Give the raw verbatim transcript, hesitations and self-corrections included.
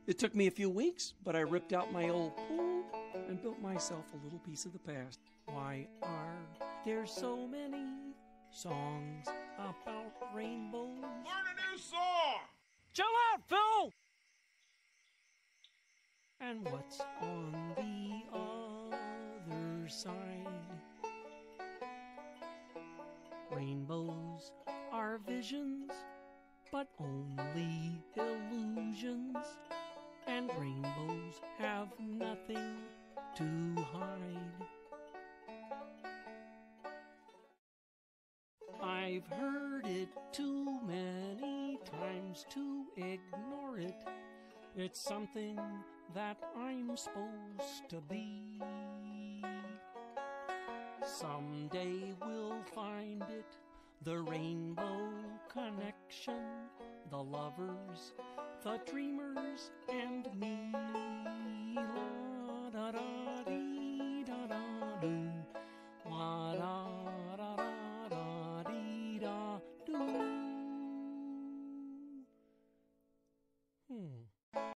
It took me a few weeks, but I ripped out my old pool and built myself a little piece of the past. Why are there so many songs about rainbows? Learn a new song! Chill out, Phil! And what's on the other side? Rainbows are visions, but only illusions. And rainbows have nothing to hide. I've heard it too many times to ignore it. It's something that I'm supposed to be. Someday we'll find it, the rainbow connection, the lovers, the dreamers, and me.